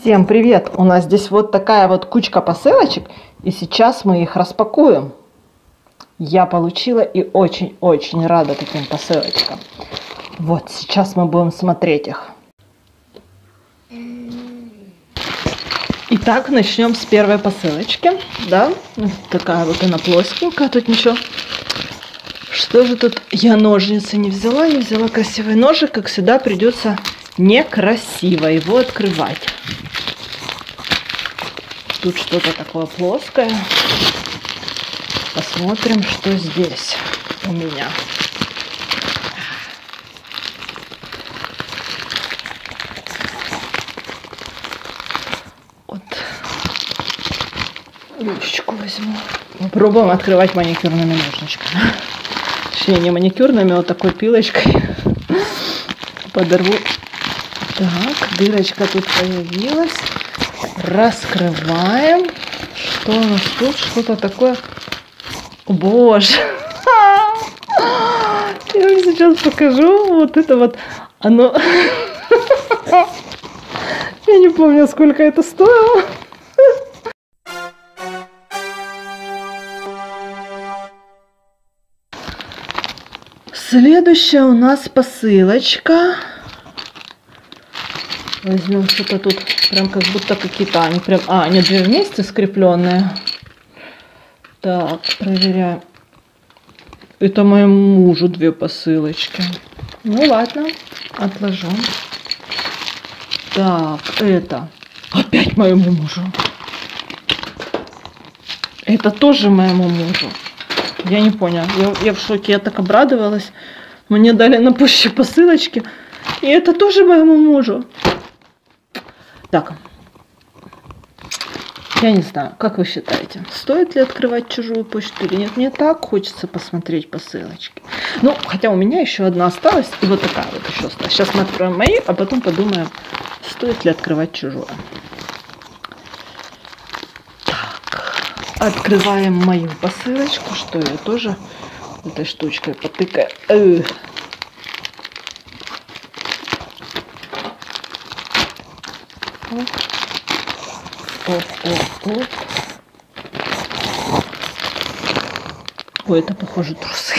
Всем привет! У нас здесь вот такая вот кучка посылочек, и сейчас мы их распакуем. Я получила и очень-очень рада таким посылочкам. Вот, сейчас мы будем смотреть их. Итак, начнем с первой посылочки. Да, такая вот она плоскенькая, тут ничего. Что же тут? Я ножницы не взяла красивый ножик, как всегда придется некрасиво его открывать. Тут что-то такое плоское. Посмотрим, что здесь у меня. Вот. Ручку возьму. Попробуем открывать маникюрными ножничками. Точнее, не маникюрными, а вот такой пилочкой. Подорву. Так, дырочка тут появилась. Раскрываем. Что у нас тут? Что-то такое. О, боже! Я вам сейчас покажу. Вот это вот. Оно... Я не помню, сколько это стоило. Следующая у нас посылочка. Возьмем что-то тут, прям как будто какие-то, они прям, они две вместе скрепленные. Так, проверяем. Это моему мужу две посылочки. Ну ладно, отложу. Так, это опять моему мужу. Это тоже моему мужу. Я не поняла, я в шоке, я так обрадовалась. Мне дали на почте посылочки. И это тоже моему мужу. Так, я не знаю, как вы считаете, стоит ли открывать чужую почту или нет? Мне так хочется посмотреть посылочки. Ну, хотя у меня еще одна осталась, и вот такая вот еще осталась. Сейчас мы откроем мои, а потом подумаем, стоит ли открывать чужую. Так, открываем мою посылочку, что я тоже этой штучкой потыкаю. Оп. Ой, это похоже трусы.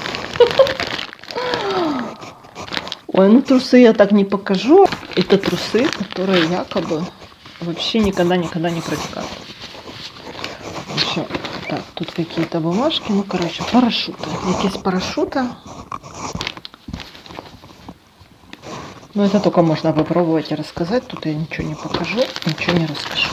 Ой, ну трусы я так не покажу. Это трусы, которые якобы вообще никогда не протекают. Еще, так, тут какие-то бумажки. Ну, короче, парашюты. Якісь парашюта. Но это только можно попробовать и рассказать. Тут я ничего не покажу, ничего не расскажу.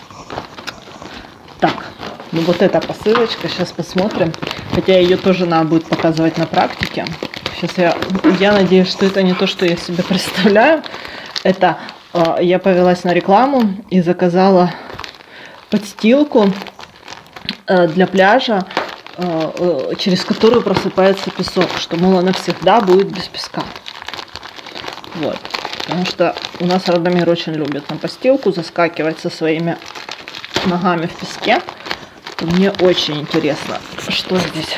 Так, ну вот эта посылочка, сейчас посмотрим. Хотя ее тоже надо будет показывать на практике. Сейчас я надеюсь, что это не то, что я себе представляю. Это я повелась на рекламу и заказала подстилку для пляжа, через которую просыпается песок, что, мол, она всегда будет без песка. Вот, потому что у нас Радомир очень любит на постилку заскакивать со своими ногами в песке. Мне очень интересно, что здесь.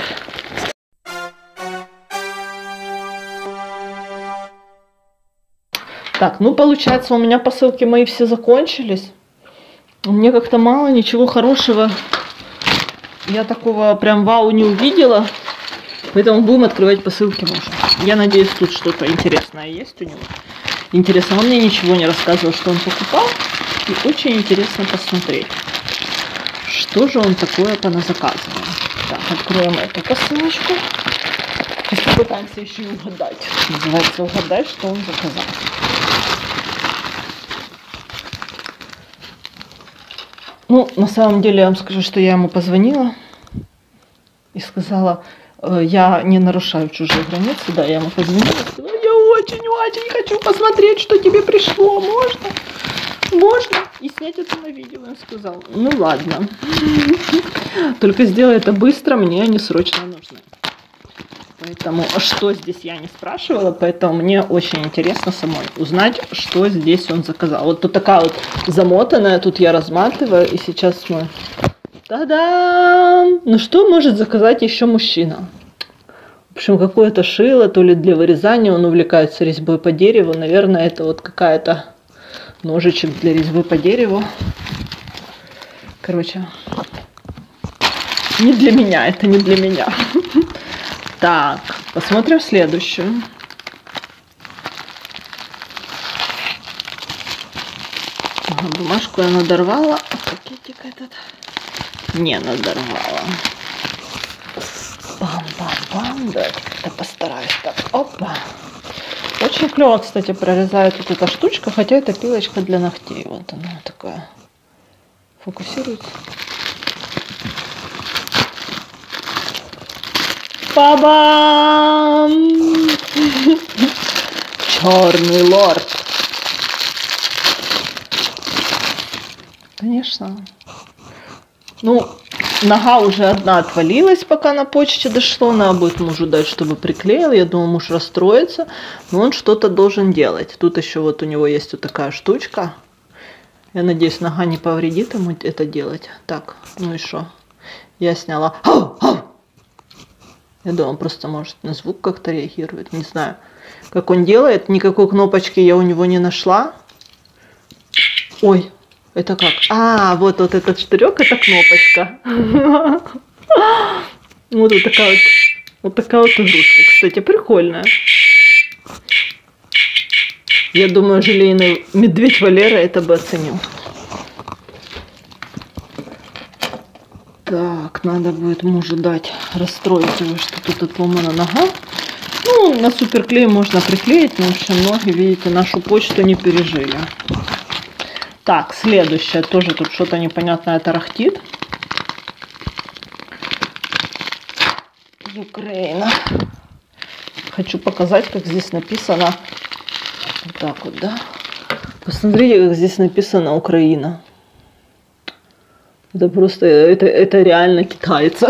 Так, ну получается, у меня посылки мои все закончились. Мне как-то мало, ничего хорошего. Я такого прям вау не увидела. Поэтому будем открывать посылки мужа. Я надеюсь, тут что-то интересное есть у него. Интересно, он мне ничего не рассказывал, что он покупал. И очень интересно посмотреть, что же он такое поназаказывал. Так, откроем эту посылочку. И попытаемся еще и угадать. Называется угадать, что он заказал. Ну, на самом деле, я вам скажу, что я ему позвонила и сказала... Я не нарушаю чужие границы, да, я ему позвонила, сказала, я очень хочу посмотреть, что тебе пришло, можно, и снять это на видео, он сказал, ну ладно, только сделай это быстро, мне они срочно нужны. Поэтому, что здесь я не спрашивала, поэтому мне очень интересно самой узнать, что здесь он заказал. Вот тут такая вот замотанная, тут я разматываю, и сейчас мы... Та-дам! Ну что может заказать еще мужчина? В общем, какое-то шило, то ли для вырезания, он увлекается резьбой по дереву. Наверное, это вот какая-то ножичек для резьбы по дереву. Короче, не для меня, это не для меня. Так, посмотрим следующую. Ага, бумажку я надорвала, а пакетик этот не надорвала. Бам-бам-бам, да, я постараюсь так, опа. Очень клево, кстати, прорезает вот эта штучка, хотя это пилочка для ногтей. Вот она такая фокусируется. Ба-бам! Черный лорд. Конечно. Ну, нога уже одна отвалилась, пока на почте дошло. Надо будет мужу дать, чтобы приклеил. Я думаю, муж расстроится. Но он что-то должен делать. Тут еще вот у него есть вот такая штучка. Я надеюсь, нога не повредит ему это делать. Так, ну и что? Я сняла. Я думаю, он просто может на звук как-то реагирует. Не знаю, как он делает. Никакой кнопочки я у него не нашла. Ой. Это как? А, вот этот штырек, это кнопочка. Вот такая вот игрушка. Кстати, прикольная. Я думаю, желейный медведь Валера это бы оценил. Так, надо будет мужу дать, расстроить его, что тут отломана нога. Ну, на суперклей можно приклеить, но в общем, ноги, видите, нашу почту не пережили. Так, следующее, тоже тут что-то непонятное тарахтит. Украина. Хочу показать, как здесь написано. Вот так вот, да? Посмотрите, как здесь написано Украина. Это просто, это реально китайца.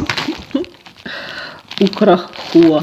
Украхуа.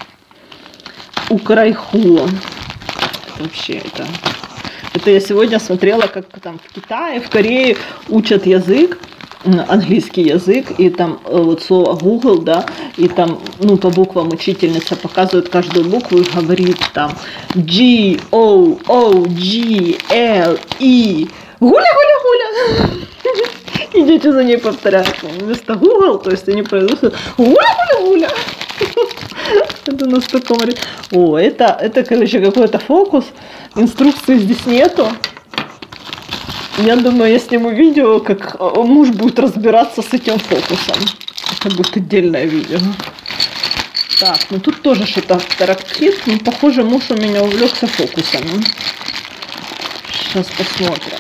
Украйхуа. Это вообще это я сегодня смотрела, как там в Китае, в Корее учат язык, английский язык, и там вот слово Google, да, и там, ну, по буквам учительница показывает каждую букву и говорит там G, O, O, G, L, E, гуля-гуля-гуля. И дети за ней повторяют. Вместо Google, то есть они произносят гуля-гуля-гуля. Это на таком... О, это, короче, какой-то фокус. Инструкции здесь нету. Я думаю, я сниму видео, как муж будет разбираться с этим фокусом. Это будет отдельное видео. Так, ну тут тоже что-то тарахтит. Ну, похоже, муж у меня увлекся фокусами. Сейчас посмотрим.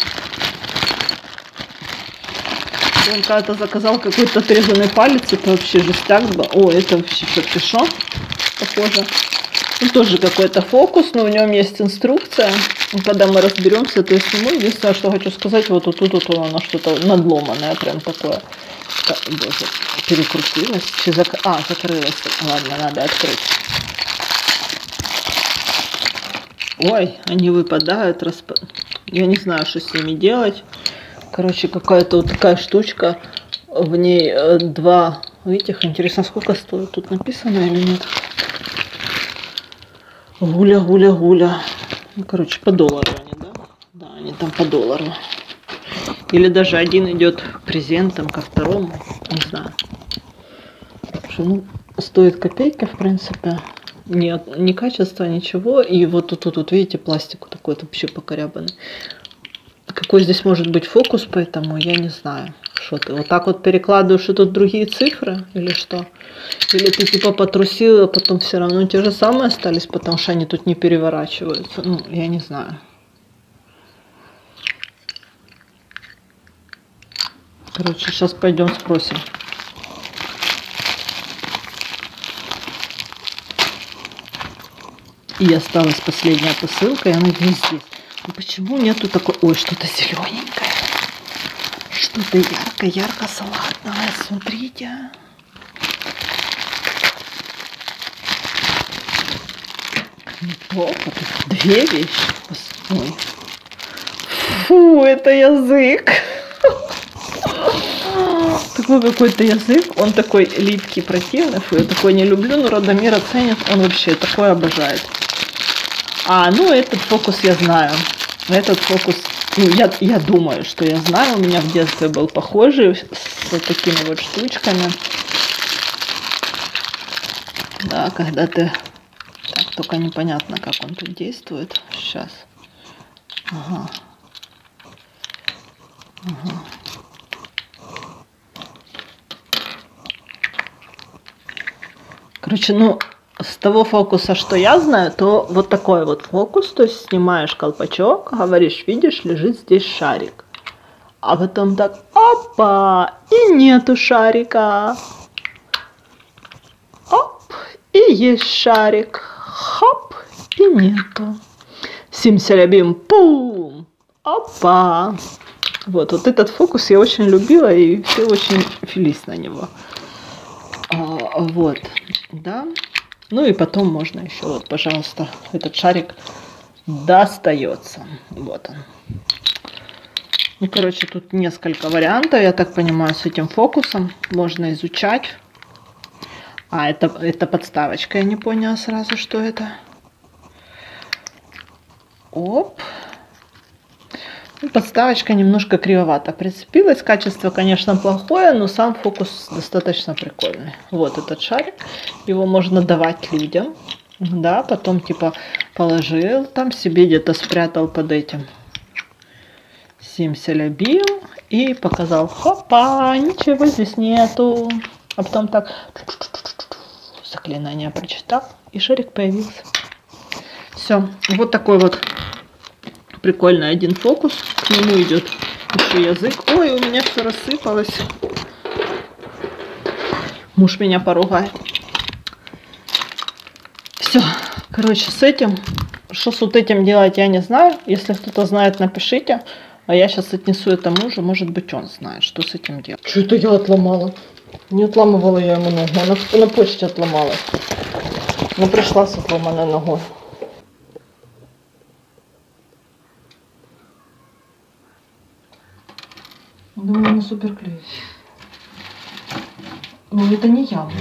Он когда-то заказал какой-то отрезанный палец, это вообще жестяк был. О, это вообще что-то похоже. Ну, тоже какой-то фокус, но в нем есть инструкция. И когда мы разберемся, то я сниму. Единственное, что хочу сказать, вот тут вот оно что-то надломанное, прям такое. Боже, перекрутилось. Закрылось. Ладно, надо открыть. Ой, они выпадают. Я не знаю, что с ними делать. Короче, какая-то вот такая штучка. В ней два этих. Интересно, сколько стоит? Тут написано или нет? Гуля-гуля-гуля. Ну, короче, по доллару они, да? Да, они там по доллару. Или даже один идет презентом ко второму. Не знаю. Ну, стоит копейки, в принципе. Нет, ни качества, ничего. И вот тут, видите, пластик такой вообще покорябанный. Какой здесь может быть фокус, поэтому я не знаю. Что ты вот так вот перекладываешь, и тут другие цифры или что? Или ты типа потрусил, а потом все равно те же самые остались, потому что они тут не переворачиваются. Ну, я не знаю. Короче, сейчас пойдем спросим. И осталась последняя посылка, я надеюсь здесь. Ну почему нету такой... Ой, что-то зелененькое. Что-то ярко-салатное, смотрите. Неплохо, тут две вещи. Ой. Фу, это язык. Такой какой-то язык, он такой липкий, противный. Фу, я такой не люблю, но Радомир оценит, он вообще такое обожает. А, ну этот фокус я знаю. Этот фокус, ну, я думаю, что я знаю, у меня в детстве был похожий с вот такими вот штучками. Да, когда ты... Так, только непонятно, как он тут действует. Сейчас. Ага. Ага. Короче, ну, с того фокуса, что я знаю, то вот такой вот фокус, то есть снимаешь колпачок, говоришь, видишь, лежит здесь шарик. А потом так, опа, и нету шарика. Оп, и есть шарик. Хоп, и нету. Симселябим, пум, опа. Вот этот фокус я очень любила, и все очень фились на него. Вот, да. Ну и потом можно еще, вот, пожалуйста, этот шарик достается. Вот он. Ну, короче, тут несколько вариантов, я так понимаю, с этим фокусом можно изучать. А, это подставочка, я не поняла сразу, что это. Оп. Ну, подставочка немножко кривовато прицепилась. Качество, конечно, плохое, но сам фокус достаточно прикольный. Вот этот шарик. Его можно давать людям. Да, потом типа положил там себе, где-то спрятал под этим. Симселябим. И показал. Хопа, ничего здесь нету. А потом так заклинание прочитал. И шарик появился. Все. Вот такой вот прикольный один фокус. К нему идет еще язык. Ой, у меня все рассыпалось. Муж меня поругает. Все. Короче, с этим. Что с вот этим делать, я не знаю. Если кто-то знает, напишите. А я сейчас отнесу это мужу. Может быть, он знает, что с этим делать. Что это я отломала? Не отламывала я ему ногу. Она на почте отломалась. Но пришла с отломанной ногой. Думаю, не супер клей. Ну, это не явно.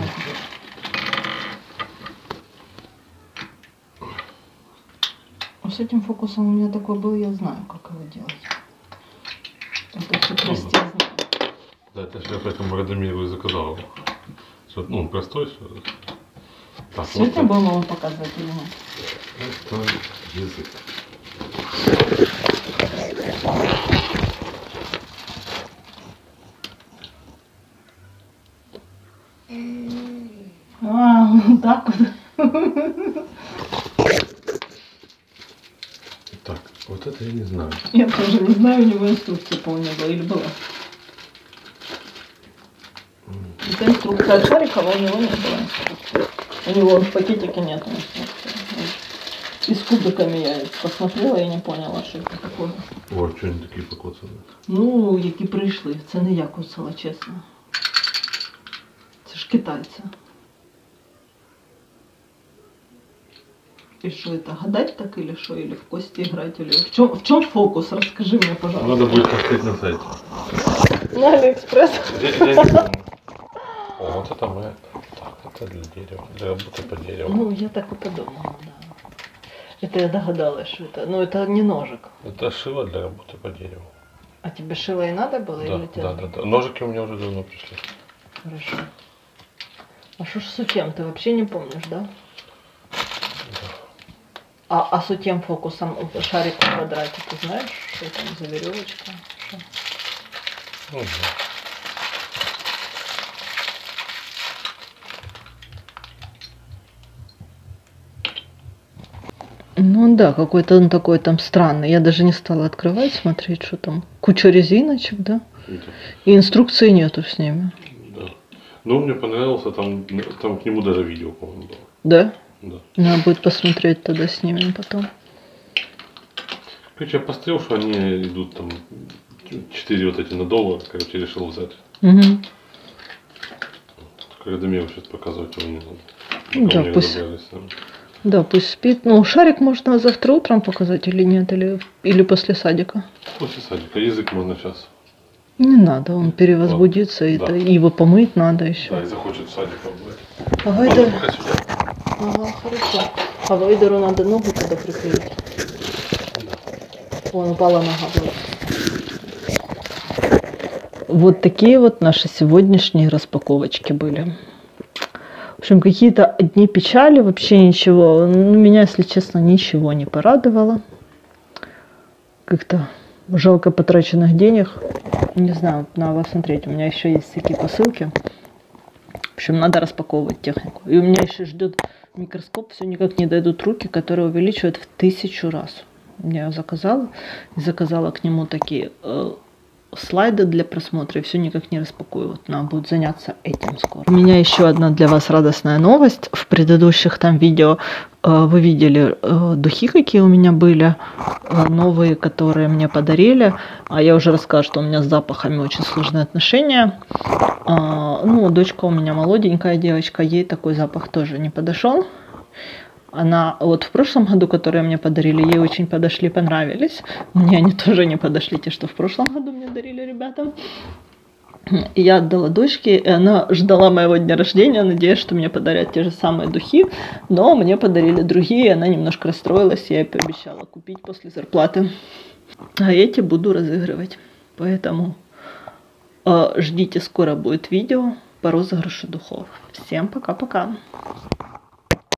С этим фокусом у меня такой был, я знаю, как его делать. Это хитрости я знаю. Да, это я поэтому Радомиру и заказал. Что, ну, он простой. Так, Сегодня вот будем вам показывать или нет? Это язык. Так вот. Так, вот это я не знаю. Я тоже не знаю, у него инструкции, по-моему, была или была. Это инструкция от Шарикова, у него не было инструкции. У него в пакетике нет инструкции. И с кубиками я посмотрела и не поняла, что это такое. О, что они такие покоцані? Ну, які прийшли, це не я кусала, чесно. Це ж китайці. И что это, гадать так или что, или в кости играть, или в чем фокус? Расскажи мне, пожалуйста. Надо будет посмотреть на сайте. На Алиэкспресс. Я не помню. О, вот это мы. Так, это для дерева, для работы по дереву. Ну, я так и подумала, да. Это я догадалась, что это, но это не ножик. Это шило для работы по дереву. А тебе шило и надо было? Да, Или тебе... да. Ножики у меня уже давно пришли. Хорошо. А что ж с утем, ты вообще не помнишь, да? А с утем фокусом шарик в квадрате, ты знаешь, что там за веревочка? Что? Ну, да. Ну да, какой-то он такой там странный. Я даже не стала открывать, смотреть, что там. Куча резиночек, да? Да. И инструкции нету с ними. Да. Но мне понравился, там к нему даже видео, по-моему, было. Да? Да. Надо будет посмотреть тогда с ними потом. Короче, я посмотрел, что они идут там 4 вот эти на доллар, короче, решил взять. Угу. Когда мне сейчас показывать его не надо. Да, пусть. Да, пусть спит. Ну, шарик можно завтра утром показать или нет, или после садика. После садика. Язык можно сейчас. Не надо, он перевозбудится, да. Это, его помыть надо еще. Да, и захочет в садик побыть. А Вайдер... Ага, хорошо. А Вайдеру надо ногу туда приклеить. Вон упала нога. Вот такие вот наши сегодняшние распаковочки были. В общем, какие-то одни печали, вообще ничего. Ну, меня, если честно, ничего не порадовало. Как-то жалко потраченных денег. Не знаю, надо посмотреть. У меня еще есть всякие посылки. В общем, надо распаковывать технику. И у меня еще ждет микроскоп. Все никак не дойдут руки, которые увеличивают в 1000 раз. Я его заказала. И заказала к нему такие слайды для просмотра. И все никак не распакую. Вот надо будет заняться этим скоро. У меня еще одна для вас радостная новость. В предыдущих там видео вы видели духи, какие у меня были. Новые, которые мне подарили. А я уже рассказала, что у меня с запахами очень сложные отношения. Ну, дочка у меня молоденькая девочка. Ей такой запах тоже не подошел. Она вот в прошлом году, которые мне подарили, ей очень подошли, понравились. Мне они тоже не подошли, те, что в прошлом году мне дарили ребята. И я отдала дочке, и она ждала моего дня рождения, надеясь, что мне подарят те же самые духи. Но мне подарили другие, и она немножко расстроилась, я ей пообещала купить после зарплаты. А эти буду разыгрывать. Поэтому ждите, скоро будет видео по розыгрышу духов. Всем пока-пока.